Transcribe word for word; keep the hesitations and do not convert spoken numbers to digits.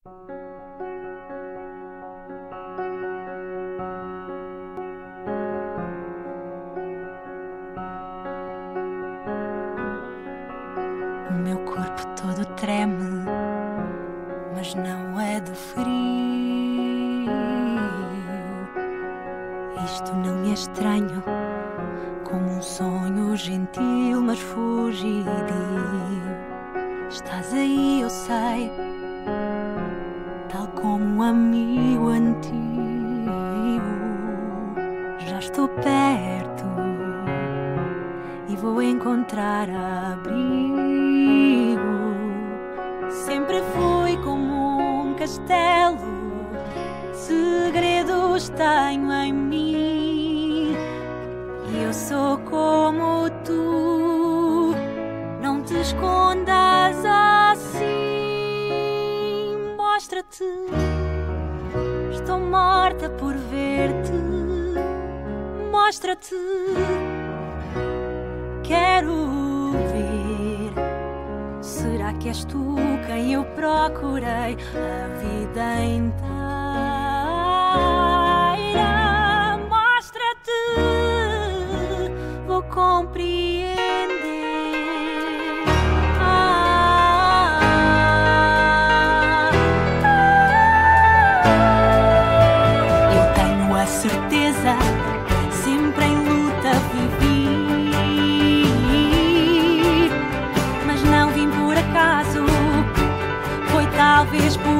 O meu corpo todo treme, mas não é de frio. Isto não me é estranho, como um sonho gentil, mas fugidio. Estás aí, eu sei, tal como um amigo antigo. Já estou perto e vou encontrar abrigo. Sempre fui como um castelo, segredos tenho em mim. E eu sou como tu, não te escondas assim. Mostra-te, estou morta por ver-te. Mostra-te, quero ver. Será que és tu quem eu procurei a vida inteira? Mostra-te, vou compreender. Ah, eu tenho a certeza, sempre em luta vivi, mas não vim por acaso. Foi talvez por